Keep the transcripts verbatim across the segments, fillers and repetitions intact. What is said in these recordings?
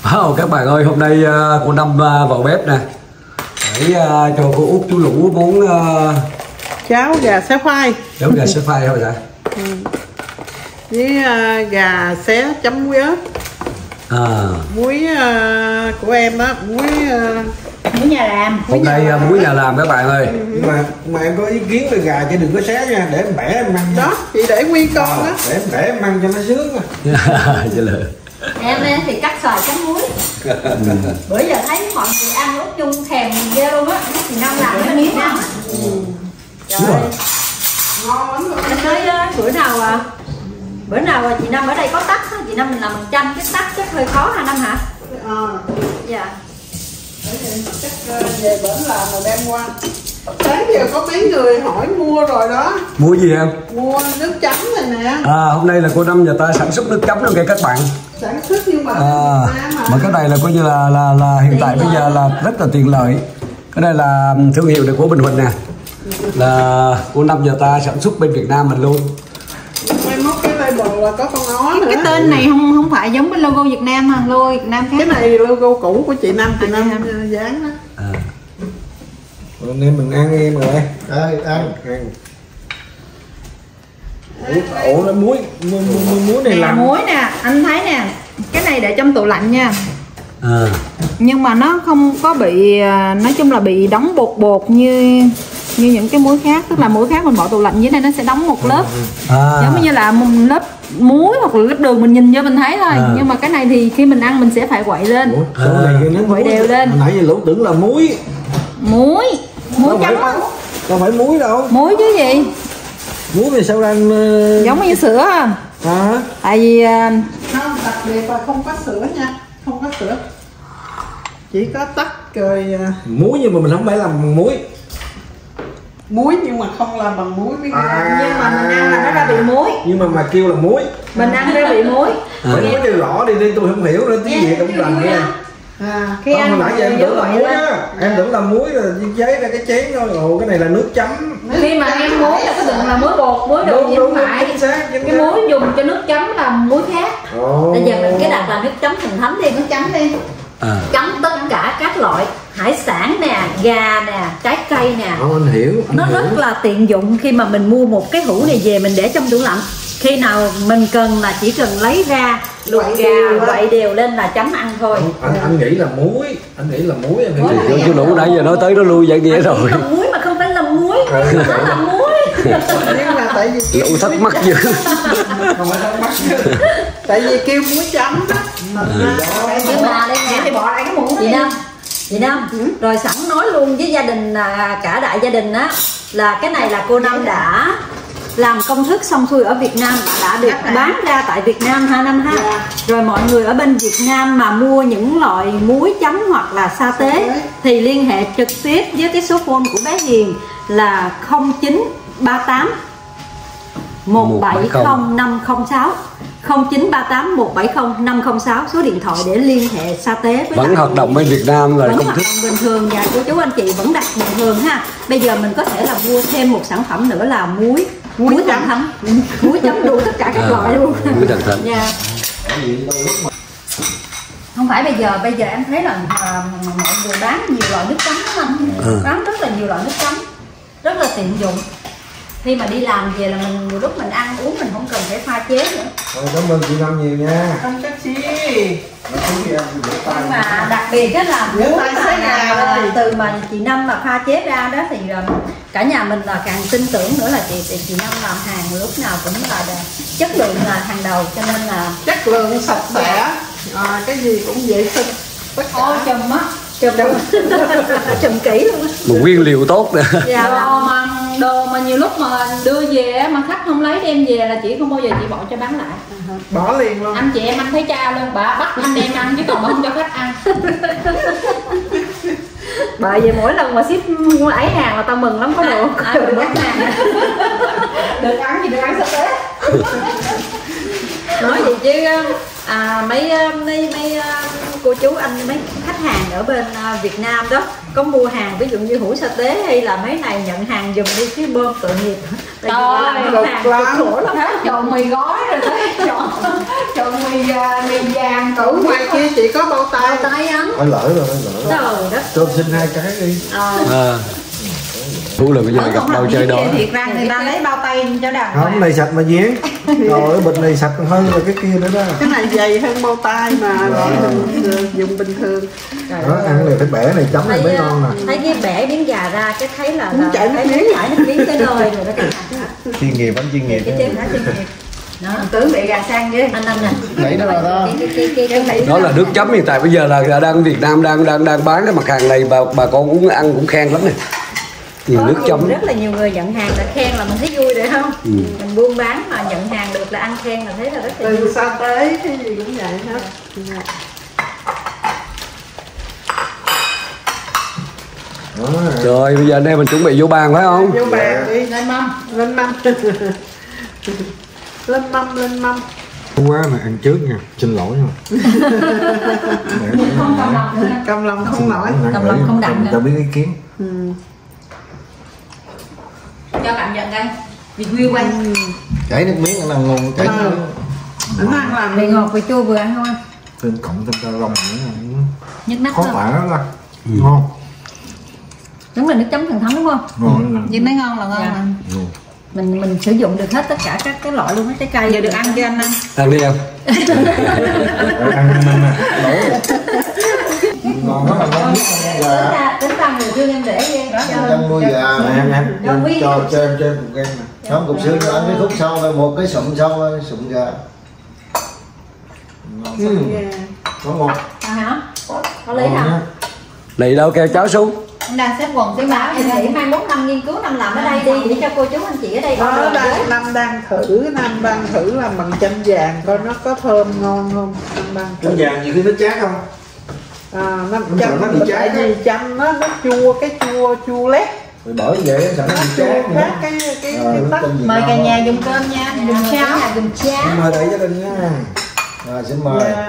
Wow, các bạn ơi, hôm nay uh, cô Năm uh, vào bếp nè để uh, cho cô Út chú Lũ muốn uh, cháo gà xé khoai. cháo gà xé khoai thôi hả? Ừ. Với uh, gà xé chấm muối ớt. À. Muối uh, của em đó, muối uh, muối nhà làm. Hôm nay uh, muối nhà làm các bạn ơi. Ừ. Nhưng mà mà em có ý kiến về gà chứ đừng có xé nha, để em bẻ em ăn. Đó, chị để nguyên con đó. À, để em bẻ em ăn cho nó sướng. Em thì cắt xoài chấm muối. Bữa giờ thấy mọi người ăn lúc chung thèm ghê luôn á. Thì Năm làm cái miếng ăn á. Trời ơi, ngon lắm luôn. em nói bữa nào à, bữa nào chị Năm ở đây có tắc á, chị Năm mình làm một trăm cái tắc chắc hơi khó hả Năm hả? À. Dạ. Chắc về bển làm rồi đem qua. Sáng giờ có mấy người hỏi mua rồi đó. Mua gì em? Mua nước chấm này nè. À, hôm nay là cô Năm nhà ta sản xuất nước chấm luôn kìa các bạn. Sản xuất nhưng mà à, mà cái này là coi như là là, là hiện tại bây giờ là rất là tiện lợi. Cái này là thương hiệu này của Bình Huỳnh nè, là cô Năm nhà ta sản xuất bên Việt Nam mình luôn. Mai mốt cái label là có con ó nữa. Cái tên này không không phải giống với logo Việt Nam mà logo Việt Nam khác. Cái này logo cũ của chị Năm, chị Năm dán đó. À. Hôm nay mình ăn em rồi. Đây, ăn, ăn. Ủa, ủa nó muối, muối, muối, muối này nè, làm muối nè, anh thấy nè, cái này để trong tủ lạnh nha. À. Nhưng mà nó không có bị, nói chung là bị đóng bột bột như như những cái muối khác, tức là muối khác mình bỏ tủ lạnh dưới đây nó sẽ đóng một lớp, à. giống như là một lớp muối hoặc là lớp đường mình nhìn vô mình thấy thôi. À. Nhưng mà cái này thì khi mình ăn mình sẽ phải quậy lên. Ủa, chỗ này nó quậy đều lên. Hồi nãy giờ Lũ tưởng là muối. Muối, muối chấm á. Đâu phải muối đâu. Muối chứ gì? Muối thì sao đang uh... giống như sữa à? À. Tại vì uh... không, đặc biệt là không có sữa nha, không có sữa, chỉ có tắc rồi. Muối nhưng mà mình không phải làm muối. Muối nhưng mà không làm bằng muối với à. Nhưng mà mình ăn là nó ra bị muối. Nhưng mà mà kêu là muối. Mình ăn ra bị muối. Phải nói kêu rõ đi đi, tôi không hiểu nữa, tiếng Việt không rành nữa. À, khi ăn hồi nãy giờ em tưởng là muối á, em tưởng là muối là chế ra cái chén thôi. Ồ, cái này là nước chấm. Khi mà em muối là có đừng là muối bột, muối đồ gì không phải. Cái muối dùng cho nước chấm là muối khác. Bây giờ mình cái đặt là nước chấm thần thánh đi, nước chấm đi. À. Chấm tất cả các loại hải sản nè, gà nè, trái cây nè. Ồ, anh hiểu, anh nó hiểu. Rất là tiện dụng khi mà mình mua một cái hũ này về mình để trong tủ lạnh. Khi nào mình cần là chỉ cần lấy ra luộc gà quậy đều lên là chấm ăn thôi. Anh anh nghĩ là muối, anh nghĩ là muối em nghĩ. Thì chú Lũ nãy giờ nói tới nó lui vậy nghĩa rồi. Là muối mà không phải là muối, nó là muối. Nhưng mà tại vì Lũ thắc mắc dữ. Không phải thắc mắc. Tại vì kêu muối chấm đó. Nhưng mà đây nè thì bỏ lại cái muỗng chị Năm. Chị Năm, ừ. Rồi sẵn nói luôn với gia đình, cả đại gia đình á, là cái này là cô Năm đã làm công thức xong xuôi ở Việt Nam, đã được bán ra tại Việt Nam ha Năm ha. Yeah. Rồi mọi người ở bên Việt Nam mà mua những loại muối chấm hoặc là sa tế thì liên hệ trực tiếp với cái số phone của bé Hiền là không chín ba tám một bảy không năm không sáu, không chín ba tám một bảy không năm không sáu, số điện thoại để liên hệ sa tế với vẫn hoạt động bên Việt Nam là vẫn công hoạt thức động bình thường và cô chú anh chị vẫn đặt bình thường ha. Bây giờ mình có thể là mua thêm một sản phẩm nữa là muối muối, muối thần thánh, muối chấm đủ tất cả các à, loại luôn. Muối thần thánh. Yeah. Không phải bây giờ bây giờ em thấy là uh, mọi người bán nhiều loại nước chấm đó anh. Ừ. Bán rất là nhiều loại nước chấm, rất là tiện dụng. Khi mà đi làm về là mình nhiều lúc mình ăn uống mình không cần phải pha chế nữa. Rồi, cảm ơn chị Năm nhiều nha. Không chắc chi. Nhưng mà đặc biệt đó là muối mà từ mà chị Năm mà pha chế ra đó thì cả nhà mình là càng tin tưởng nữa là chị chị, chị Năm làm hàng lúc nào cũng là chất lượng là hàng đầu, cho nên là chất lượng sạch sẽ, à, cái gì cũng vệ sinh. Ôi chùm á, chùm chùm kỹ luôn. Một nguyên liệu tốt nè. Dạ, đồ mà đồ mà nhiều lúc mà đưa về mà khách không lấy đem về là chị không bao giờ chị bỏ cho bán lại. Bỏ liền luôn. Anh chị em anh thấy cha luôn, bà bắt anh đem ăn chứ còn không cho khách ăn. Bởi vì mỗi lần mà ship ấy hàng là tao mừng lắm, có được à, được bán hàng. Được ăn thì được ăn sắp tới. Nói gì chứ à, mấy mấy mấy cô cô chú anh mấy khách hàng ở bên Việt Nam đó có mua hàng ví dụ như hũ sa tế hay là mấy này nhận hàng giùm đi chứ bơm tội nghiệp. Tại vì làm cực hàng lắm. cực khổ lắm. Chọn mì gói rồi đấy, chọn chọn mì mì vàng. Ở ngoài kia chỉ có bao tay. Bao tay anh. Phải lỡ rồi, phải lỡ. Trời đất. Cho xin hai cái đi. Ờ. À. Phú là bây giờ gặp đâu chơi đó. Thiệt ra người ta lấy bao tay cho đàng Không, này sạch mà nhé. Rồi cái bịch này sạch hơn là cái kia nữa đó. Cái này dày hơn bao tay mà rồi mình dùng bình thường. Đó, ăn này phải bẻ này chấm này mới ngon nè. Thấy cái bẻ miếng gà ra cái thấy là, là chảy nước thấy miếng. chảy nước miếng tới nơi rồi đó các bạn. Chuyên nghiệp, bánh chuyên nghiệp. Cái chế đã chuyên nghiệp. Đó. Tưởng bị gà sang ghê. Anh anh nè. Đấy đó là đó. Cái cái cái cái cái Đó là nước chấm hiện tại bây giờ là đang ở Việt Nam đang đang đang bán cái mặt hàng này, bà bà con cũng ăn cũng khen lắm này. Nhiều có nước chấm. rất là nhiều người nhận hàng là khen là mình thấy vui rồi không? Ừ. Mình buôn bán mà nhận hàng được là ăn khen là thấy là rất là vui. Từ sa tế cái gì cũng vậy hết. Đó. Rồi bây giờ anh em mình chuẩn bị vô bàn phải không? Vô bàn đi. Lên mâm. Lên mâm. Lên mâm, lên mâm. Quá mà ăn trước nha, xin lỗi nha. Không cầm lòng nữa. Cầm lòng không nổi. Cầm lòng không đặng nữa. Tao biết ý kiến. Ừ. Cho cảm nhận đây. Vì view quanh. Chảy nước miếng ăn ngon, chảy nước miếng. Anh ăn làm Vị ngọt vị chua vừa ăn không anh? Thêm cộng thêm cao rong nữa. Nhức nách Khó không? tả lắm. Ngon. Đúng là nước chấm thần thấm đúng không? Ngon. Nhưng thấy ngon là ngon Dạ. mà. Mình mình sử dụng được hết tất cả các cái loại luôn á, trái cây. Giờ được ăn cho anh ăn. Ăn đi em. Ăn nhanh nè. Lỗi. Ngon lắm, ngon nhất Tính gà. ra, tính ra người thương em để ghê. Chăn nuôi gà Nè em em, Đâu em biết. cho cho em cho em cục gan nè. không cục xương ăn cái khúc sau rồi một cái sụm sau rồi sụm gà Ừ, Yeah. có ngon. À hả? Có lấy hả? Này đâu kêu cháu xuống. Anh đang xếp quần xếp Em báo bảo vậy em nghĩ đây. mai mốt năm nghiên cứu năm làm ở đây đi để cho cô chú anh chị ở đây Đó, order đang, với. Năm đang thử, Năm đang thử làm bằng chanh vàng coi nó có thơm ngon không. Năm đang Chanh thử. vàng nhiều khi nó chát không? À, nó Nó sợ nó chanh bị tại chát vì chanh nó nó chua, cái chua chua lét, Rồi bởi vậy sợ nó nó bị chua chát nữa. khác cái cái cái, Rồi, cái nó tắc. tên gì Mời ngon cả không? nhà dùng cơm nha, dùng Dùng cháo. cháo, dùng cháo. Mời đại gia đình nha. rồi xin mời Yeah.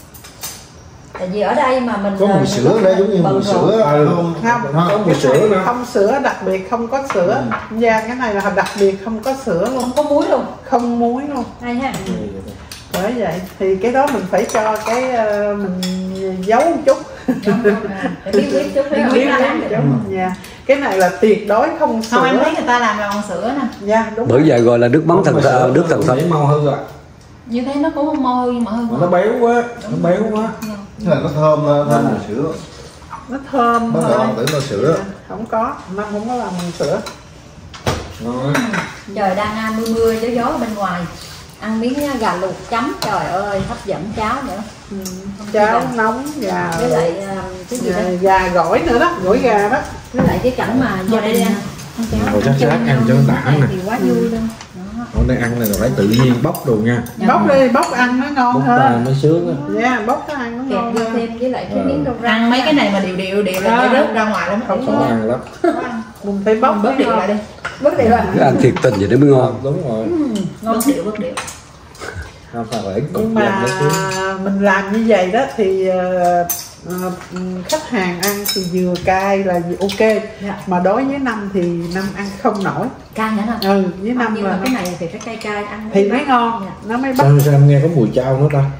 Tại vì ở đây mà mình có mùi mình sữa rất đây là giống như bận mùi rộn. sữa Ừ. không Không, không Có mùi cái sữa này nữa. không sữa, đặc biệt không có sữa. Dạ, cái này là đặc biệt không có sữa luôn, Không có muối luôn. không muối luôn. Hay ha. Bởi vậy thì cái đó mình phải cho cái ờ, mình giấu một chút. Để biết biết chút Biết biết biết chút. Dạ. Cái này là tuyệt đối không sữa. Không, em thấy người ta làm bằng sữa nè. Dạ, đúng Bởi rồi. vậy gọi là nước mắm thần thơ, nước thần thấm. Thấy mau hư à. Như thế nó cũng không mau hư nhưng mà hư Mà nó béo quá, nó béo quá. là nó thơm thơm mùi sữa Nó thơm bắt thôi. đầu ăn tưởng nó sữa Dạ, không có, Năm không có làm bằng sữa. Ngon. Trời đang à, mưa mưa gió gió ở bên ngoài. Ăn miếng gà luộc chấm, trời ơi hấp dẫn cháo nữa. Ừ. Cháo nóng và Với lại à, cái gì đó. gà, gà gỏi nữa đó, gỏi gà đó. Với lại cái cảnh mà gia đình ăn cháo. Rồi chắc chắc ăn cho nó đã nè. Thì quá vui luôn. Đó. Hôm nay ăn này là phải tự nhiên bóc đồ nha. Bóc đi, bóc ăn nó ngon Bóc ra hơn. mới sướng á. Dạ, bóc nó ăn nó Kẹp ngon vô hơn. thêm với lại cái miếng rau rang. ăn mấy cái này mà đều đều đều là À. cái rớt ra ngoài lắm. Không Khó ăn lắm. Mình phải bóc Bớt nó điệu ngon. lại đi. Bớt đi rồi. Cái ăn thiệt tình vậy nó mới ngon. Đúng rồi. Ngon. Bớt điệu bớt điệu. Không phải phải cục Nhưng làm mà mới sướng. mình làm như vậy đó thì ờ, ờ, khách hàng ăn thì vừa cay là ok. Dạ. Mà đối với Năm thì Năm ăn không nổi. Cay nữa nè. Ừ, với Năm Nhưng là mà nó- cái này thì phải cay cay ăn thì mới bắt. ngon, Dạ. nó mới bắt. Sao sao em nghe có mùi chao nữa ta?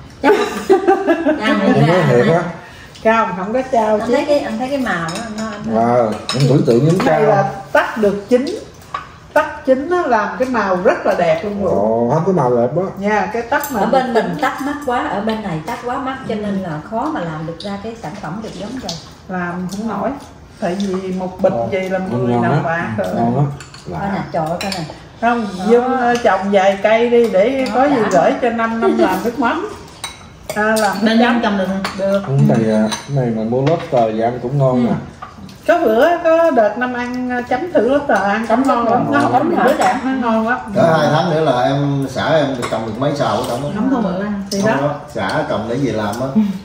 Ăn Em thì nói ra thiệt á. Cao không có trao anh chứ. thấy cái anh thấy cái màu đó nó, nó Wow, em tưởng tượng giống Cái này là chao. tắt được chín. Tắt chín nó làm cái màu rất là đẹp luôn rồi. Ồ, không có màu đẹp quá. Nha, cái tắt mà ở bên mình tắt mắt quá, ở bên này tắt quá mắt cho nên là khó mà làm được ra cái sản phẩm được giống vậy. làm không nổi. Tại vì một bịch vậy là mười Ngon đồng á. bạc rồi. Ngon á. Coi nè, Lạ. trời ơi coi nè. Không, Đó. Dương ờ, trồng vài cây đi để Đó, có gì đã. gửi cho Năm Năm làm nước mắm. À, làm Bên nước em mắm trồng được không? được. Cái này, à, cái này mà mua lót tờ thì ăn cũng ngon nè. Có bữa có đợt Năm ăn ờ, chấm thử lót tờ ăn cũng ngon lắm. Nó Ngon. không bị đẹp, nó ngon lắm. cỡ hai tháng nữa là em xã em được trồng được mấy xào ở trong Nóng đó thôi bự ăn. Thì Không đó. đó, xã cầm để về làm á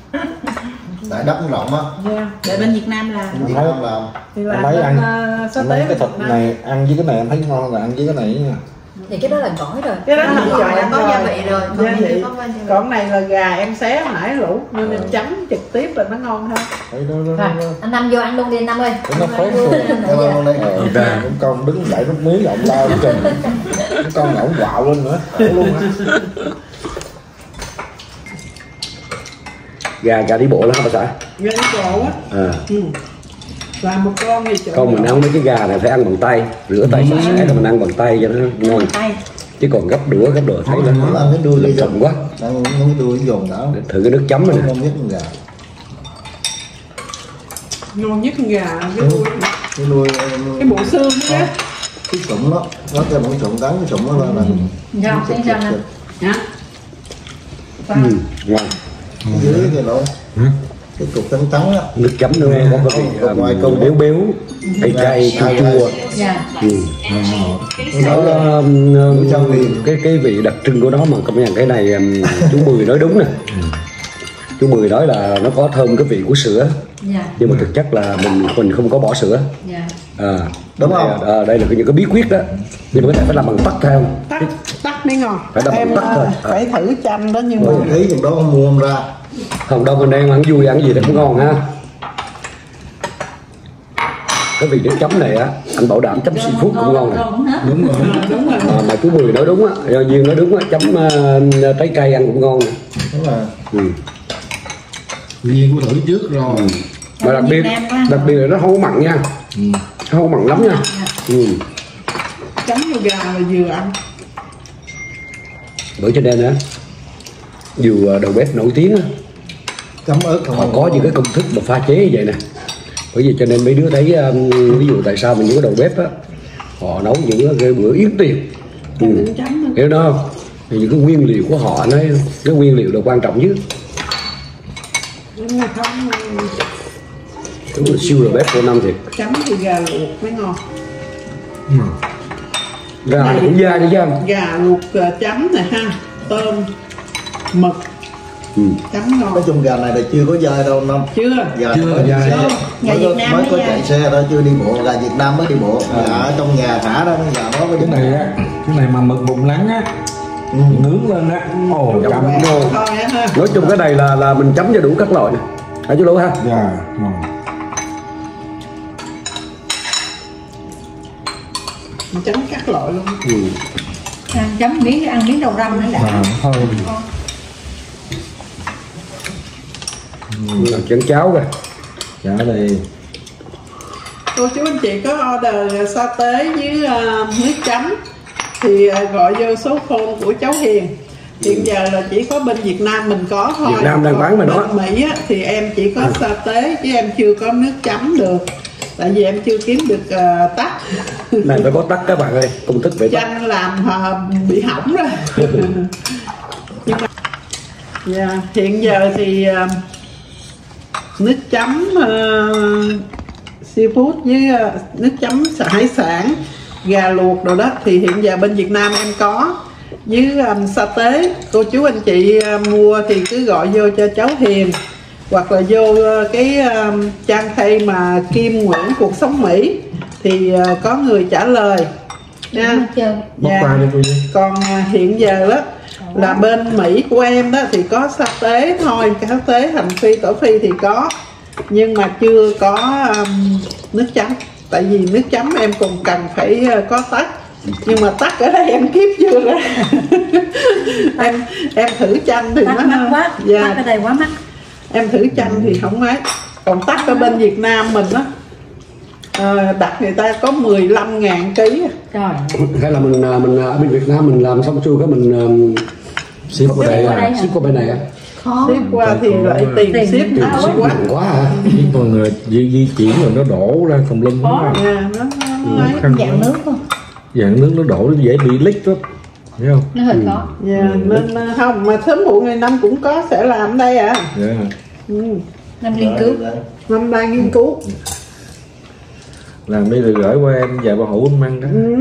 tại đất nó rộng á Yeah. Để bên Việt Nam là Việt Nam làm Thì Em làm thấy bên ăn, ờ, sa em tế thấy cái Việt thịt Nam. này ăn với cái này em thấy ngon là ăn với cái này nha. Thì cái đó là gỏi rồi. Cái đó là Rồi, gỏi đã có gia vị rồi, còn Gia này vị. chưa có gia vị. Còn này là gà em xé nãy lũ nên em chấm trực tiếp là nó ngon hơn. Đấy, đó, đó, Rồi, đó. anh Năm vô ăn luôn đi anh Năm ơi. Nó phép luôn. Em ăn đây. Ờ, cũng con đứng dậy nước miếng lộn lao trên. Cái con ngỗng quạo lên nữa. Khổ luôn á. Gà gà đi bộ lắm hả bà xã? Gà đi bộ á. À. Ừ. Làm một con thì chỗ Không, mình ăn mấy cái gà này phải ăn bằng tay, rửa tay sạch sẽ rồi mình ăn bằng tay cho nó ngon. Tay. Chứ còn gấp đũa gấp đồ thấy Muốn nó ăn cái đuôi đi trồng quá. Ăn cái đuôi dồn đó. Thử cái nước chấm này nè. Ngon nhất con gà. ngon nhất con gà cái Ừ. đuôi, Cái đuôi cái bộ xương đó. Á. cái sụn đó, nó cái bộ sụn cắn cái sụn đó là là Rau xay rau nè. Hả? Ừ, ngon. dưới cái lỗ cái cục trắng trắng á. Nước chấm nó có cái vị Ngoài um, câu béo béo, cay cay, chua chua. Dạ. Ừ. Nó um, um, cái cái vị đặc trưng của nó mà công nhận cái này um, chú Mười nói đúng nè. Chú Mười nói là nó có thơm cái vị của sữa, Dạ. nhưng mà thực chất là mình mình không có bỏ sữa. Dạ. À, Đúng đây, không? À, đây là cái những cái bí quyết đó, nhưng mà cái này phải làm bằng tắc theo. Tắt tắt mới ngon. Phải đập Em tắt thôi. à, phải thử chanh đó nhưng mà Rồi thấy chừng đó không mua không ra. Không đâu, mình đang ăn vui ăn gì thì cũng ngon ha. Cái vị nước chấm này á, anh bảo đảm chấm seafood cũng ngon nè. Đúng rồi. đúng rồi. À, mà chú Mười nói đúng á, Duyên nói đúng á, chấm uh, trái cây ăn cũng ngon nè. Đúng rồi. Ừ. Duyên của thử trước rồi. Mà đặc biệt, đặc biệt là nó không có mặn nha, Ừ. nó không có mặn lắm nha. Ừ. Chấm vô gà là vừa ăn. Bởi cho nên á, dù đầu bếp nổi tiếng á, Chấm ớt không. họ có những cái công thức mà pha chế như vậy nè. Bởi vì cho nên mấy đứa thấy um, ví dụ tại sao mình những cái đầu bếp á, họ nấu những cái bữa yến tiệc. Ừ. Chấm chấm Hiểu đó không? Thì những cái nguyên liệu của họ nó cái nguyên liệu là quan trọng nhất. nhưng mà không Đúng là siêu đầu bếp của năm thiệt. chấm thì gà luộc mới ngon. Gà này cũng da chứ chứ không? Gà luộc à, chấm này ha, tôm, mực, Ừ. chấm ngon. Nói chung gà này là chưa có dai đâu Năm. Chưa? Gà Chưa, mới đi dai. xe. Gà Mới Việt có- Nam mới mới có dai. chạy xe thôi, chưa đi bộ. Gà Việt Nam mới đi bộ. Gà ở trong nhà thả đó, gà đó có Cái dính này á, cái này mà mực bụng lắng á, Ừ. nướng lên á, ồ chậm ngon. Thôi á ha. Nói chung cái này là là mình chấm cho đủ các loại nè. Hả chú Lũ ha? Dạ, ngon. Mình chấm các loại luôn. Ừ. Ăn chấm miếng ăn miếng đầu răm nữa đã. À, thôi. Làm chén cháo kìa. Chả đây. Cô chú anh chị có order sa tế với à, nước chấm thì à, gọi vô số phone của cháu Hiền. Hiện giờ là chỉ có bên Việt Nam mình có thôi. Việt Nam đang bán mà đó. Bên Mỹ á, thì em chỉ có sa tế chứ em chưa có nước chấm được. Tại vì em chưa kiếm được à, tắc. Này phải có tắc các bạn ơi, công thức phải tắc. Chanh làm à, bị hỏng rồi. Nhưng mà dạ, hiện giờ thì à, nước chấm à, seafood với à, nước chấm hải sản, gà luộc rồi đó thì hiện giờ bên Việt Nam em có. Với um, sa tế cô chú anh chị uh, mua thì cứ gọi vô cho cháu Hiền hoặc là vô uh, cái um, trang page mà Kim Nguyễn Cuộc Sống Mỹ thì uh, có người trả lời nha. Bóc Dạ. qua đi cô Duyên. Còn uh, hiện giờ đó là bên Mỹ của em đó thì có sa tế thôi, cá tế, hành phi, tỏi phi thì có, nhưng mà chưa có um, nước chấm. Tại vì nước chấm em còn cần phải uh, có tắc, nhưng mà tắc ở đây em kiếm chưa ra. em em thử chanh thì Tắc nó mắc quá, dạ, tắc ở đây quá mắc. em thử chanh thì không mấy. Còn tắc ở bên Việt Nam mình á, à, đặt người ta có mười lăm ngàn ký. Trời. Hay là mình à, mình à, ở bên Việt Nam mình làm xong xuôi cái mình um, ship qua đây, qua đây à, hả? ship qua bên này á. Khó. Ship qua thì lại tiền Tiền ship Tiền áo ship quá. nặng quá hả? Với con người di, di chuyển rồi nó đổ ra tùm lum hết á. Dạ, nó, nó ấy. Dạng nước không? Dạng nước nó đổ nó dễ bị leak lắm. Thấy không? Nó hơi khó. Dạ, nên à, không mà sớm muộn ngày năm cũng có sẽ làm ở đây à. Dạ. Ừ. Năm nghiên cứu. Năm đang nghiên cứu. Làm đi rồi gửi qua em vài bao hũ em ăn đó. Ừ.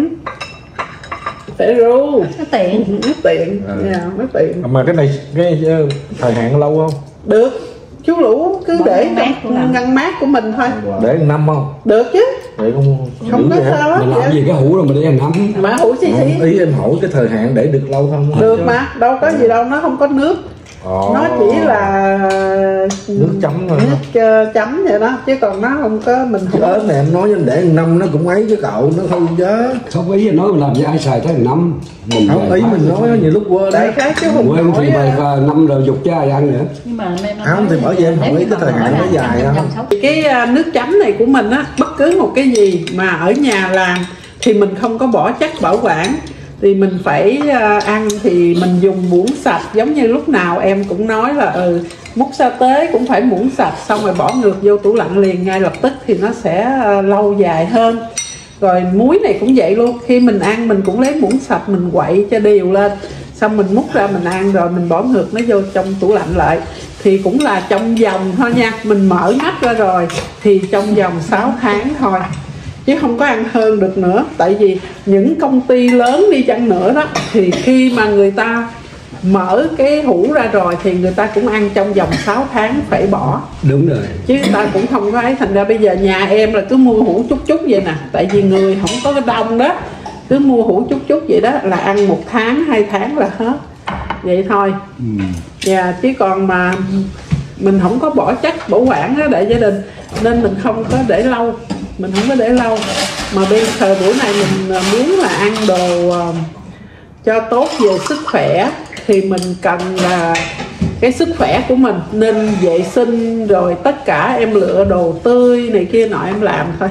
Phải ru. Nó tiện. Nó tiện. À. Dạ, nó tiện. Mà cái này cái ờ, thời hạn lâu không? Được. chú Lũ cứ để trong ngăn mát của mình thôi. Để năm không? Được chứ. Để không không có sao hết. Mình làm gì cái hũ rồi mà để ăn nấm. Mà hũ xí xí. Ý em hỏi cái thời hạn để được lâu không? Được mà, đâu có gì đâu, nó không có nước. Ồ. Nó chỉ là nước chấm thôi, nước uh, chấm vậy đó, chứ còn nó không có mình không. Ớt này em nói để năm nó cũng ấy chứ cậu, nó không chứ. Không ý nói làm gì ai xài tới năm. Mình không ý mình nói nhiều lúc quên đấy. Cái chứ không quên thì bài năm rồi dục chứ ai ăn nữa. Nhưng mà không thì bởi vì em hỏi cái thời hạn nó dài không. Cái uh, nước chấm này của mình á, bất cứ một cái gì mà ở nhà làm thì mình không có bỏ chất bảo quản. Thì mình phải uh, ăn thì mình dùng muỗng sạch, giống như lúc nào em cũng nói là ừ, múc sa tế cũng phải muỗng sạch, xong rồi bỏ ngược vô tủ lạnh liền ngay lập tức thì nó sẽ uh, lâu dài hơn. Rồi muối này cũng vậy luôn, khi mình ăn mình cũng lấy muỗng sạch mình quậy cho đều lên, xong mình múc ra mình ăn rồi mình bỏ ngược nó vô trong tủ lạnh lại. Thì cũng là trong vòng thôi nha, mình mở mắt ra rồi thì trong vòng sáu tháng thôi, chứ không có ăn hơn được nữa. Tại vì những công ty lớn đi chăng nữa đó, thì khi mà người ta mở cái hũ ra rồi thì người ta cũng ăn trong vòng sáu tháng phải bỏ. Đúng rồi. Chứ người ta cũng không có ấy. Thành ra bây giờ nhà em là cứ mua hũ chút chút vậy nè, tại vì người không có cái đông đó, cứ mua hũ chút chút vậy đó là ăn một tháng hai tháng là hết vậy thôi. Ừ. Yeah, chứ còn mà mình không có bỏ chất bảo quản đó đại gia đình, nên mình không có để lâu, mình không có để lâu. Mà bây giờ buổi này mình muốn là ăn đồ uh, cho tốt về sức khỏe thì mình cần là cái sức khỏe của mình nên vệ sinh, rồi tất cả em lựa đồ tươi này kia nọ em làm thôi.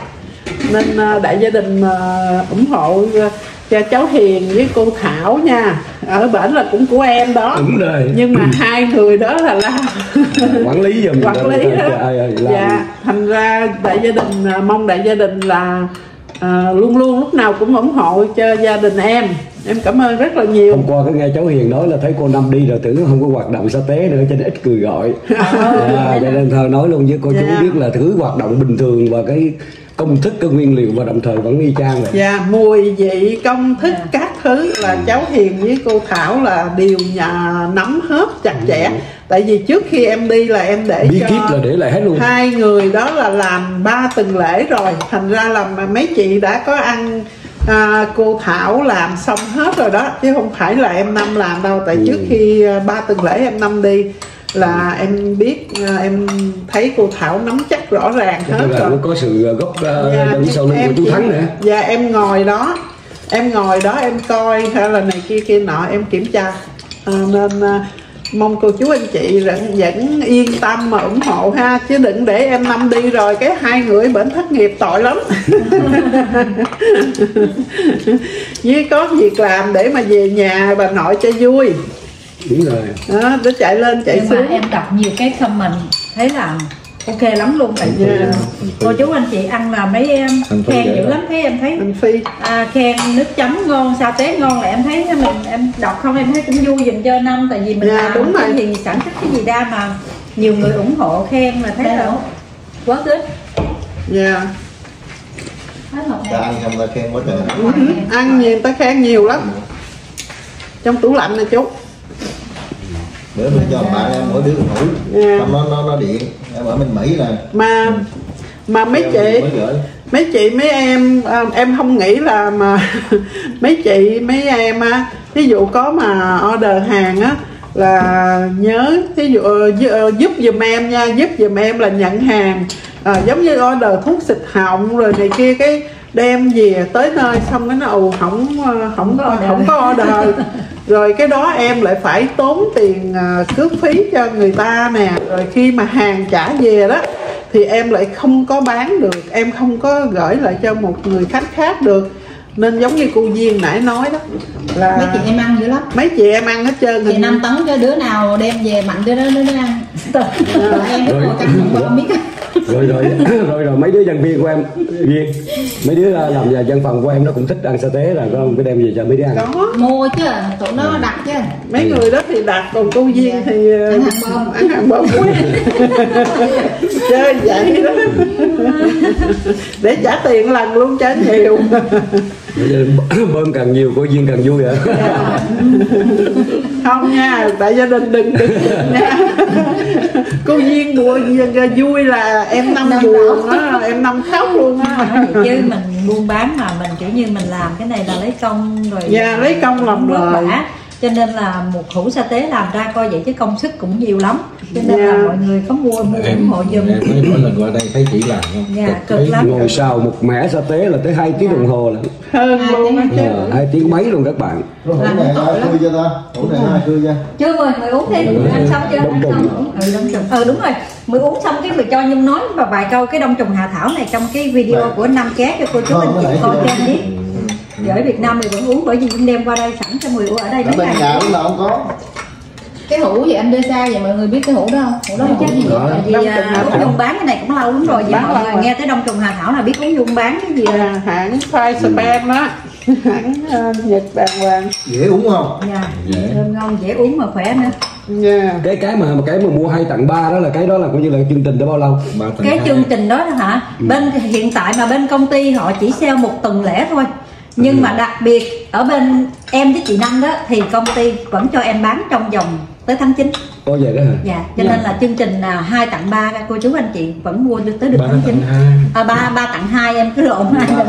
Nên uh, đại gia đình uh, ủng hộ uh, cho cháu Hiền với cô Thảo nha. Ở bển là cũng của em đó. Đúng rồi. Nhưng mà hai người đó là làm quản lý giùm. Quản lý đó. Dạ, thành ra đại gia đình mong đại gia đình là à, luôn luôn lúc nào cũng ủng hộ cho gia đình em. Em cảm ơn rất là nhiều. Hôm qua cái nghe cháu Hiền nói là thấy cô Năm đi rồi tưởng không có hoạt động sa tế nữa cho nên ít cười gọi. À, cho nên thờ nói luôn với cô chú biết là thứ hoạt động bình thường và cái công thức, cái nguyên liệu và đồng thời vẫn y chang vậy. Dạ, mùi vị, công thức các thứ là cháu Hiền với cô Thảo là đều nhà nắm hết chặt chẽ. Ừ. Tại vì trước khi em đi là em để bí cho kíp là để lại hết luôn. Hai người đó là làm ba tuần lễ rồi, thành ra là mấy chị đã có ăn à, cô Thảo làm xong hết rồi đó, chứ không phải là em Năm làm đâu. Tại ừ. trước khi ba tuần lễ em Năm đi là em biết, em thấy cô Thảo nắm chắc rõ ràng hết rồi. Nó có sự gốc đằng sau lưng của chú Thắng nữa. Dạ, em ngồi đó, em ngồi đó em coi hay là này kia kia nọ em kiểm tra. À, nên à, mong cô chú anh chị vẫn, vẫn yên tâm mà ủng hộ ha, chứ đừng để em Năm đi rồi cái hai người bệnh thất nghiệp tội lắm. Với có việc làm để mà về nhà bà nội cho vui. Đúng rồi. Đó, để chạy lên chạy nhưng xuống. mà em đọc nhiều cái comment thấy là ok lắm luôn. Tại vì yeah. cô chú anh chị ăn là mấy em khen dữ lắm, thấy em thấy Phi. À, khen nước chấm ngon, sa tế ngon là em thấy mình em đọc không em thấy cũng vui dùm cho Năm. Tại vì mình yeah, làm cái rồi. gì sản xuất cái gì ra mà nhiều người ủng hộ khen là thấy là quá good. Dạ. Ta ăn không ta khen quá trời. Ừ, ăn nhiều ta khen nhiều lắm. Trong tủ lạnh này chú. Bữa mình cho bạn em mỗi đứa một hũ, yeah. Xong nó nó nó điện. Em ở bên Mỹ là mà mà mấy chị mấy chị mấy em em không nghĩ là mà mấy chị mấy em á, ví dụ có mà order hàng á là nhớ ví dụ giúp giùm em nha, giúp giùm em là nhận hàng. À, giống như order thuốc xịt họng rồi này kia, cái đem về tới nơi xong cái nó ù không không có không có order. Rồi cái đó em lại phải tốn tiền uh, cước phí cho người ta nè. Rồi khi mà hàng trả về đó thì em lại không có bán được, em không có gửi lại cho một người khách khác được. Nên giống như cô Duyên nãy nói đó là mấy chị em ăn dữ lắm. Mấy chị em ăn hết trơn. Chị năm tấn cho đứa nào đem về mạnh đứa đó đứa nó ăn. À, em rồi, không biết. rồi rồi rồi rồi mấy đứa nhân viên của em Duyên, mấy đứa làm về văn phòng của em nó cũng thích ăn sa tế là có không, cái đem về cho mấy đứa ăn. Có mua chứ, tụi nó ừ. đặt chứ. Mấy ừ. người đó thì đặt, còn cô Duyên yeah. thì ăn hàng bơm, ăn hàng bơm chơi vậy đó để trả tiền lần luôn cho nhiều. Bơm càng nhiều cô Duyên càng vui hả? Không nha, tại gia đình đừng đừng nha. Cô Duyên buồn vui là em năm buồn á, em năm khóc luôn á. Chứ mình buôn bán mà mình kiểu như mình làm cái này là lấy công rồi. Dạ, lấy công làm lời. Cho nên là một hũ sa tế làm ra coi vậy chứ công sức cũng nhiều lắm. Cho nên yeah. là mọi người có mua mua ủng hộ giùm. Em mới mỗi lần qua đây thấy chị làm không? Dạ, cực, cực lắm. Ngồi xào một mẻ sa tế là tới hai tiếng đồng hồ là hơn luôn á chứ. Hai tiếng mấy luôn các bạn. Hũ này ai khui cho ta? Hũ này ai khui cho? Chưa mời mời uống thêm, ăn xong chưa? Ăn xong. Ừ, đông trùng. Ừ đúng rồi. Mới uống xong cái người cho Nhung nói và vài câu cái đông trùng Hà Thảo này trong cái video của Năm Ké cho cô chú anh chị coi cho biết. Ở Việt Nam thì vẫn uống bởi vì Nhung đem qua đây sẵn cho người uống ở đây. Ở bên nhà lúc nào không có. Cái hũ gì anh đưa xa vậy mọi người biết cái hũ đó không? Hũ đó chắc gì vậy? Vì Úc Nhung bán cái này cũng lâu lắm rồi. Vì mọi người nghe tới đông trùng Hà Thảo là biết Úc Nhung bán cái gì. À, hãng Five Spam á. Hãng uh, Nhật đàng hoàng. Dễ uống không? Dạ. Thơm ngon, dễ uống mà khỏe nữa. Yeah. Cái cái mà cái mà mua hai tặng ba đó là cái đó là coi như là chương trình đó bao lâu? Cái chương trình đó hả? Ừ. Bên hiện tại mà bên công ty họ chỉ sale một tuần lẻ thôi. Nhưng ừ. mà đặc biệt ở bên em với chị Năm đó thì công ty vẫn cho em bán trong vòng tới tháng chín. Có vậy đó hả? Dạ, cho dạ. nên là chương trình là hai tặng ba cô chú anh chị vẫn mua được tới được tháng chín. À, ba ba tặng hai em cứ lộn hai lần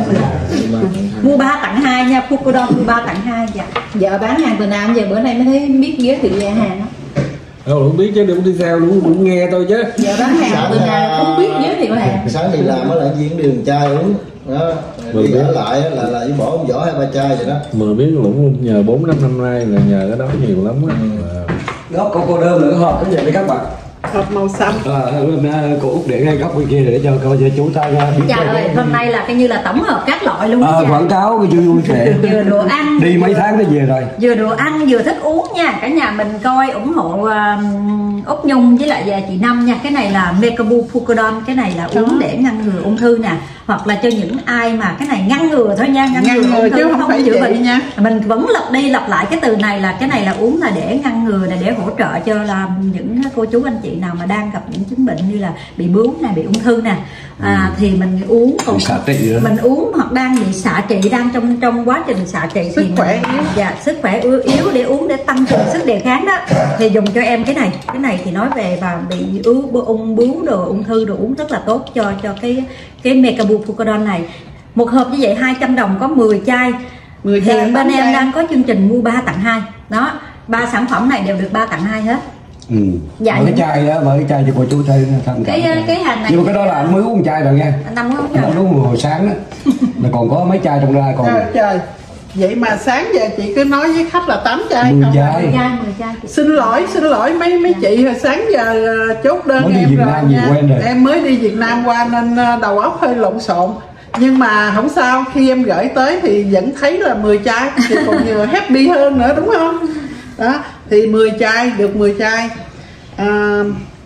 mua ba tặng hai nha, Fukodon mua ba tặng hai. Dạ. Vợ bán hàng từ nào giờ bữa nay mới thấy biết giới thiệu gian hàng đó. Đâu không biết chứ đừng đi sao đúng cũng nghe tôi chứ. Vợ bán hàng từ nào không biết giới thiệu hàng. Sáng đi làm á là diễn đường chai uống đó, đi ở lại là là với bỏ ông vỏ hai ba chai vậy đó. Mười biết cũng nhờ bốn năm năm nay là nhờ cái đó nhiều lắm á. Ừ. Đó có cô đơn nữa hộp cái gì đấy các bạn. Hộp màu xanh. À, cô Út để ngay góc bên kia để cho coi cho chú ta biết. Trời ơi, hôm nay là cái như là tổng hợp các loại luôn. À, quảng cáo cái vui vui vẻ. Vừa đồ ăn. Đi mấy tháng nó về rồi. Vừa đồ ăn vừa thức uống nha. Cả nhà mình coi ủng hộ uh, Úc Nhung với lại chị Năm nha. Cái này là Mekabu Fukodon, cái này là uống để ngăn ngừa ung thư nè. Hoặc là cho những ai mà cái này ngăn ngừa thôi nha, ngăn, ngăn ngừa ung thư chứ không, không phải chữa bệnh nha. Mình vẫn lặp đi lặp lại cái từ này là cái này là uống là để ngăn ngừa, là để hỗ trợ cho là những cô chú anh chị nào mà đang gặp những chứng bệnh như là bị bướu này, bị ung thư nè. À, thì mình uống còn xạ trị đó. Mình uống hoặc đang bị xạ trị, đang trong trong quá trình xạ trị sức thì khỏe mình, dạ, sức khỏe yếu, yếu để uống để tăng cường sức đề kháng đó thì dùng cho em cái này. Cái này thì nói về và bị ứ ung bướu đồ ung thư đồ uống rất là tốt cho cho cái cái Mekabu Fukodon này. Một hộp như vậy hai trăm đồng có mười chai. mười Hiện chai bên em chai. đang có chương trình mua ba tặng hai. Đó, ba sản phẩm này đều được ba tặng hai hết. Ừ. Dạ, cái chai đó, mở cái chai cho cô chú thấy tham cái cái, cái hàng này. Nhưng mà cái đó là anh mới uống chai rồi nha. Anh Năm uống Anh uống hồi sáng đó. Mà còn có mấy chai trong ra còn. Trời, trời. Vậy mà sáng giờ chị cứ nói với khách là tám chai mười không? chai. mười chai, mười chai. Xin lỗi, xin lỗi mấy mấy chị hồi sáng giờ chốt đơn mới em đi Việt rồi Nam nha. quen rồi. Em mới đi Việt Nam qua nên đầu óc hơi lộn xộn. Nhưng mà không sao, khi em gửi tới thì vẫn thấy là mười chai thì còn nhiều happy hơn nữa đúng không? Đó, thì mười chai được mười chai. À,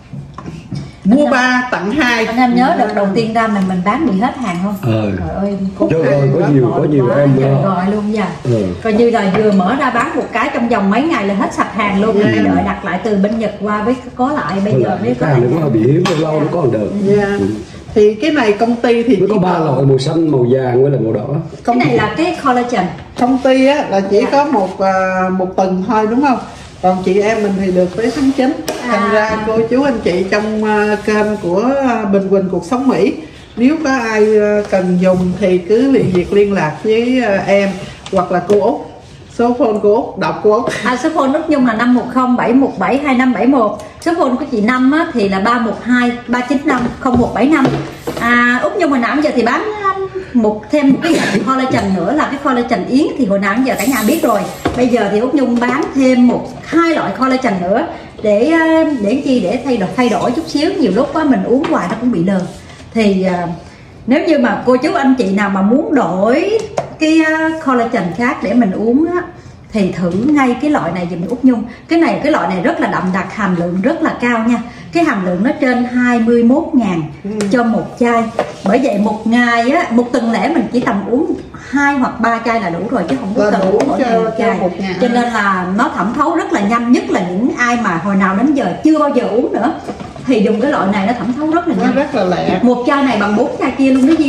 mua ba tặng hai. Anh em nhớ đợt đầu tiên ra mình mình bán bị hết hàng không? Ờ. Trời ơi, Trời ơi, có nhiều có nhiều em rồi luôn nha. Ừ. Coi như là vừa mở ra bán một cái trong vòng mấy ngày là hết sạch hàng luôn. Yeah. Đợi đặt lại từ bên Nhật qua với có lại bây giờ mới có. Cái hàng nó bị hiếm lâu nó có được. Yeah. Ừ. Thì cái này công ty thì nó có ba loại, màu xanh, màu vàng với là màu đỏ. Cái này là cái collagen. Công ty á là chỉ Yeah. có một uh, một tuần thôi đúng không? Còn chị em mình thì được tới tháng chín. Thành à. ra cô chú anh chị trong uh, kênh của uh, Bình Quỳnh Cuộc Sống Mỹ, nếu có ai uh, cần dùng thì cứ việc liên lạc với uh, em hoặc là cô Út. Số phone của Út, đọc của Út. À, số phone Út Nhung là năm một không bảy một bảy hai năm bảy một. Số phone của chị Năm á, thì là ba một hai ba chín năm không một bảy năm. À, Út Nhung hồi nào giờ thì bán một thêm một cái dạng collagen nữa là cái collagen yến thì hồi nào giờ cả nhà biết rồi. Bây giờ thì Út Nhung bán thêm một hai loại collagen nữa để để chi để thay đổi thay đổi chút xíu, nhiều lúc á mình uống hoài nó cũng bị đờn. Thì uh, nếu như mà cô chú anh chị nào mà muốn đổi cái uh, collagen khác để mình uống á thì thử ngay cái loại này dùm Út Nhung. Cái này cái loại này rất là đậm đặc, hàm lượng rất là cao nha. Cái hàm lượng nó trên hai mươi mốt ngàn ừ. cho một chai. Bởi vậy một ngày á, một tuần lễ mình chỉ tầm uống hai hoặc ba chai là đủ rồi chứ không có cần uống mỗi ngày một chai. Một cho nên là nó thẩm thấu rất là nhanh, nhất là những ai mà hồi nào đến giờ chưa bao giờ uống nữa thì dùng cái loại này nó thẩm thấu rất là nhanh. Nó rất là lẹ. Một chai này bằng bốn chai kia luôn đó Di.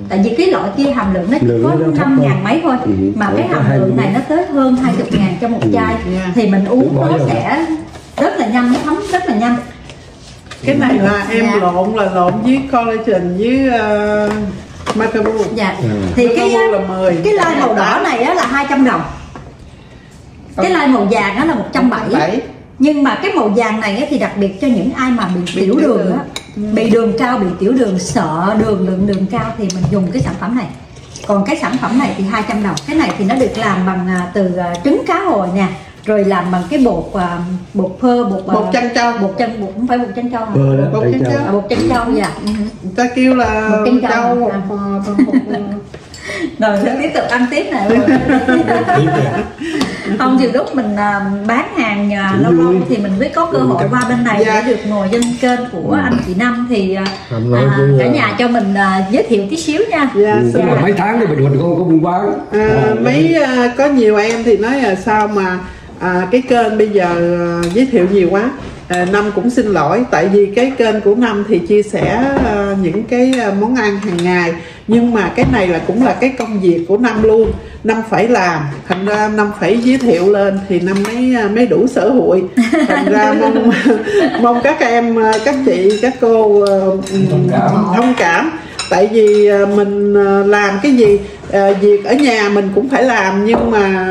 tại vì cái loại kia hàm lượng nó chỉ Lượng có nó thấp năm ngàn hơn. mấy thôi, Ừ. mà cái Ủa, có hàm hai lượng mươi này nó tới hơn hai mươi ngàn cho một Ừ. chai, Yeah. thì mình uống Bỏ nó vô. sẽ rất là nhanh, nó thấm rất là nhanh. Cái này là em Dạ. lộn là lộn với collagen với uh, macabu. Dạ. Ừ. Thì cái Macabu là mười. cái lai màu đỏ này á là hai trăm đồng. Cái lai màu vàng á là một trăm bảy mươi. bảy. Nhưng mà cái màu vàng này á thì đặc biệt cho những ai mà bị Bị tiểu tiểu đường đường. á, bị đường cao, bị tiểu đường, sợ đường, lượng đường cao thì mình dùng cái sản phẩm này. Còn cái sản phẩm này thì hai trăm đồng. Cái này thì nó được làm bằng à, từ à, trứng cá hồi nè, rồi làm bằng cái bột à, bột phơ, bột à, Bột chân trâu. bột chân, bột không phải bột chân trâu hả? Bơ đó, Bột đây chân cho. trâu. À, bột chân trâu dạ. Ừ. Người ta kêu là Một canh trâu. trâu một, À. một, một, Rồi sẽ tiếp tục ăn tiếp nè. Không, nhiều lúc mình à, bán hàng à, lâu lâu thì mình mới có cơ hội qua bên này Dạ. để được ngồi trên kênh của anh chị Năm, thì à, Năm nói à, với, cả à, nhà cho mình à, giới thiệu tí xíu nha. Dạ, Ừ, sao nhưng mà mà- mấy tháng thì Bình Thuận không có buôn bán. À, À, mấy à, có nhiều em thì nói là sao mà à, cái kênh bây giờ à, giới thiệu nhiều quá. À, Năm cũng xin lỗi, tại vì cái kênh của Năm thì chia sẻ à, những cái à, món ăn hàng ngày, nhưng mà cái này là cũng là cái công việc của Năm luôn. Năm phải làm, thành ra Năm phải giới thiệu lên thì Năm mới à, mới đủ sở hụi. Thành ra mong mong các em, à, các chị, các cô à, Thông cảm. thông cảm. Tại vì à, mình à, làm cái gì, à, việc ở nhà mình cũng phải làm, nhưng mà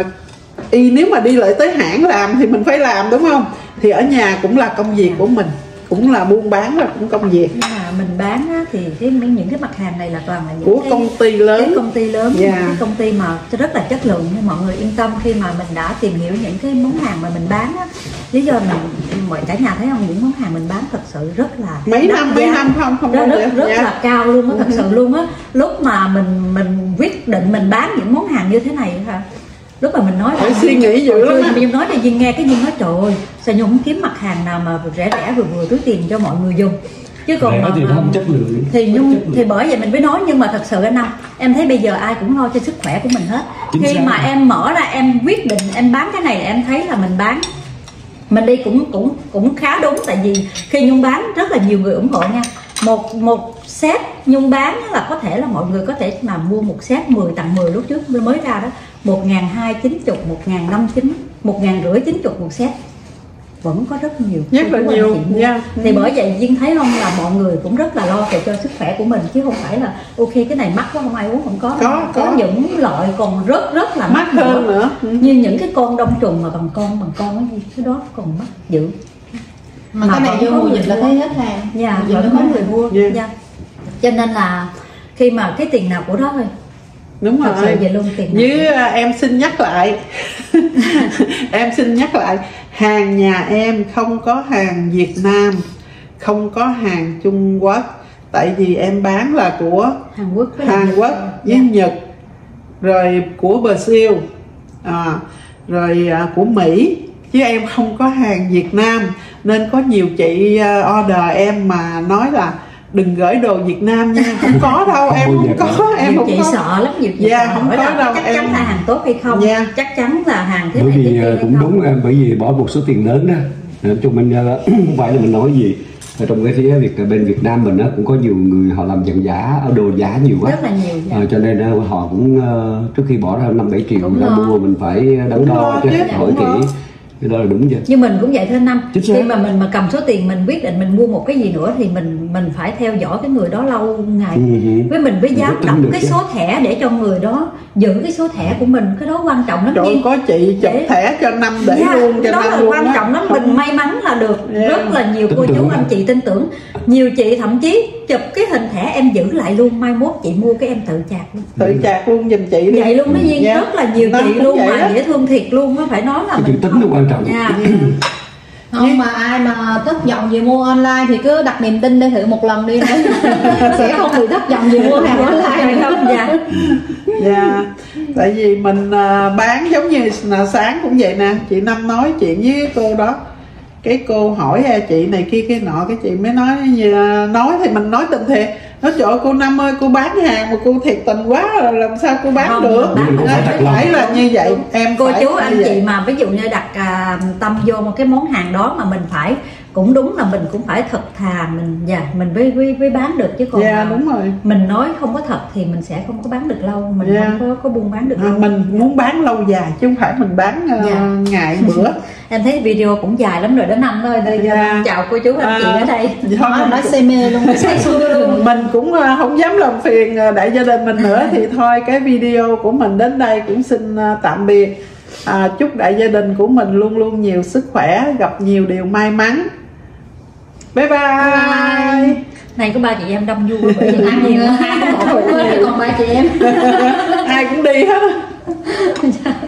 y nếu mà đi lại tới hãng làm thì mình phải làm, đúng không? Thì ở nhà cũng là công việc của mình, cũng là buôn bán, là cũng công việc Nhưng mà mình bán á, thì cái những cái mặt hàng này là toàn là những của cái, công ty cái lớn. công ty lớn, Dạ. cái công ty mà rất là chất lượng, nên mọi người yên tâm khi mà mình đã tìm hiểu những cái món hàng mà mình bán á. Lý do mình mọi cả nhà thấy không, những món hàng mình bán thật sự rất là Mấy đắt năm, mấy giá. năm không không rất, bao giờ. rất, rất Dạ. là cao luôn á, thật sự luôn á. Lúc mà mình mình quyết định mình bán những món hàng như thế này hả, lúc mà mình nói Phải suy nghĩ dữ lắm á. Duyên nói cho Duyên nghe, cái Duyên nói trời ơi sao Nhung không kiếm mặt hàng nào mà rẻ rẻ vừa vừa túi tiền cho mọi người dùng, chứ còn rẻ mà, thì nó không chất lượng. thì Chất Nhung lượng. thì bởi vậy mình mới nói. Nhưng mà thật sự anh Năm, em thấy bây giờ ai cũng lo cho sức khỏe của mình hết. Chính Khi xác. mà em mở ra em quyết định em bán cái này là em thấy là mình bán mình đi cũng cũng cũng khá đúng. Tại vì khi Nhung bán rất là nhiều người ủng hộ nha. Một một set Nhung bán là có thể là mọi người có thể mà mua một set mười tặng mười lúc trước mới ra đó, một ngàn hai chín chục, một ngàn năm chín, một ngàn rưỡi chín chục một set, vẫn có rất nhiều Rất là cô chú nhiều, anh chị mua. yeah. Thì bởi vậy Duyên thấy không, là mọi người cũng rất là lo về cho sức khỏe của mình, chứ không phải là ok cái này mắc quá không ai uống, không có. Có, có có. những loại còn rất rất là Mắc mắc hơn nữa. Ừ. như những cái con đông trùng mà bằng con bằng con cái gì cái đó còn mắc dữ. Mà Mà cái này vẫn vô có mùa người dịch là mua. thấy hết hàng. Dạ, Mùa dịch vẫn nó có hết người hàng. mua. Yeah. Dạ. Cho nên là khi mà cái tiền nào của đó thôi, Đúng thật sự rồi. về luôn tiền nào. Với à, em xin nhắc lại em xin nhắc lại, hàng nhà em không có hàng Việt Nam, không có hàng Trung Quốc. Tại vì em bán là của Hàn Quốc với Hàn Nhật. Quốc với Dạ. Nhật, rồi của Brazil, à, rồi à, của Mỹ, chứ em không có hàng Việt Nam. Nên có nhiều chị à, order em mà nói là đừng gửi đồ Việt Nam nha. Không có đâu, em Không không bao giờ có, em Nhiều không chị có. sợ lắm, nhiều chị Dạ, sợ không hỏi có là đâu, chắc em- chắn là hàng tốt hay không. Dạ. Chắc chắn là hàng thế Bởi này thế vì kia ờ, hay cũng không. đúng, ờ, bởi vì bỏ một số tiền lớn đó. Nói chung mình ờ, không phải là mình nói gì. Ở trong cái phía việc bên Việt Nam mình á, cũng có nhiều người họ làm dần giả, đồ giả nhiều quá. Rất là nhiều. Dạ. Ờ, cho nên ờ, họ cũng ờ, trước khi bỏ ra năm bảy triệu Đúng ra lo. mua mình phải đắn Đúng đo lo chứ, chứ, hỏi đúng lo. kỹ. Cái đó là đúng chứ. Như mình cũng vậy thôi Năm. Chính xác. Khi mà mình mà cầm số tiền mình quyết định mình mua một cái gì nữa thì mình mình phải theo dõi cái người đó lâu ngày. Ừ, ừ. Với mình mới Mình dám phải tin đọc được cái chứ. số thẻ để cho người đó giữ cái số thẻ của mình, cái đó quan trọng lắm. Trời ơi, Duyên. có chị chụp Để- thẻ cho năm để Dạ, luôn cho đó năm là luôn quan á. trọng lắm. Không- Mình may mắn là được Yeah. rất là nhiều Tin cô tưởng chú lắm. anh chị tin tưởng. Nhiều chị thậm chí chụp cái hình thẻ em giữ lại luôn, mai mốt chị mua cái em tự chạc luôn. tự chạc luôn giùm chị đi. Vậy luôn đó Duyên. Dạ. Rất là nhiều Năm chị cũng luôn vậy mà đó. dễ thương thiệt luôn á, phải nói là Cái mình chữ tính nó quan trọng. Dạ. Không, mà ai mà thất vọng gì mua online thì cứ đặt niềm tin để thử một lần đi nữa. Sẽ không bị thất vọng gì mua hàng online Phải không? Dạ. Dạ. Tại vì mình à, bán giống như là sáng cũng vậy nè, chị Năm nói chuyện với cô đó, cái cô hỏi à, chị này kia cái nọ, cái chị mới nói như là- nói thì mình nói tình thiệt. Nói trời ơi, cô Năm ơi, cô bán hàng mà cô thiệt tình quá rồi, làm sao cô bán Không, được. bán không Nên phải thật lòng. phải là như vậy. Em Cô phải chú như anh vậy. chị mà ví dụ như đặt à, tâm vô một cái món hàng đó mà mình phải cũng đúng là mình cũng phải thật thà mình dạ mình mới mới, mới bán được, chứ còn Dạ yeah, đúng rồi. Mình nói không có thật thì mình sẽ không có bán được lâu, mình yeah. không có có buôn bán được à, lâu. Mình muốn bán lâu dài chứ không phải mình bán uh, yeah. ngày bữa. Em thấy video cũng dài lắm rồi, đến năm thôi. Yeah. Chào cô chú anh chị à, ở đây. Nói, nói say mê luôn, say luôn. Mình cũng uh, không dám làm phiền đại gia đình mình nữa thì thôi cái video của mình đến đây cũng xin uh, tạm biệt. À, chúc đại gia đình của mình luôn luôn nhiều sức khỏe, gặp nhiều điều may mắn. Bye bye, bye, bye. Này có ba chị em đông vui bởi vì ăn nhiều, hai có một còn ba chị em ai cũng đi hết.